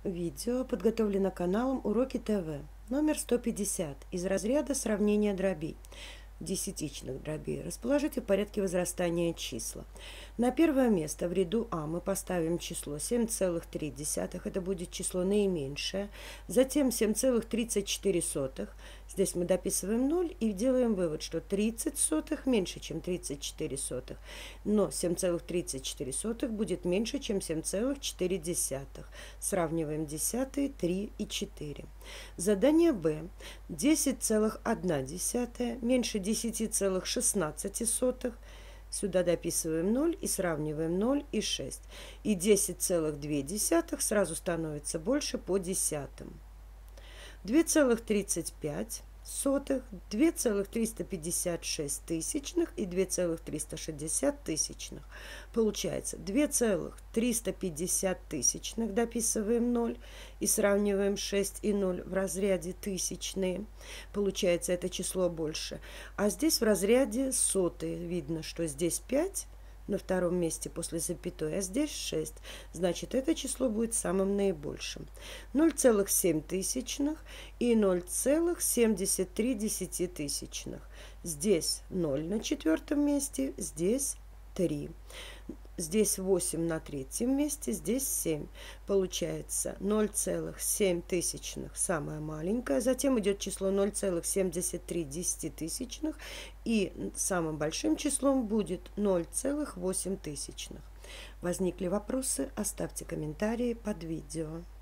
Видео подготовлено каналом Уроки ТВ, номер 150, из разряда сравнения дробей, десятичных дробей. Расположите в порядке возрастания числа. На первое место в ряду А мы поставим число 7,3, это будет число наименьшее. Затем 7,34. Здесь мы дописываем 0 и делаем вывод, что 30 сотых меньше, чем 34 сотых. Но 7,34 будет меньше, чем 7,4. Сравниваем десятые, 3 и 4. Задание Б. 10,1 меньше 10,16. Сюда дописываем 0 и сравниваем 0 и 6. И 10,2 сразу становится больше по десятым. 2,35, 2,356 тысячных и 2,360 тысячных. Получается 2,350 тысячных, дописываем 0 и сравниваем 6 и 0 в разряде тысячные. Получается это число больше. А здесь в разряде сотые. Видно, что здесь 5 на втором месте после запятой, а здесь 6. Значит, это число будет самым наибольшим. 0,7 тысячных и 0,73 десятитысячных. Здесь 0 на четвертом месте, здесь 3. Здесь 8 на третьем месте, здесь 7. Получается 0,7 тысячных, самое маленькое. Затем идет число 0,73 десятитысячных. И самым большим числом будет 0,8 тысячных. Возникли вопросы? Оставьте комментарии под видео.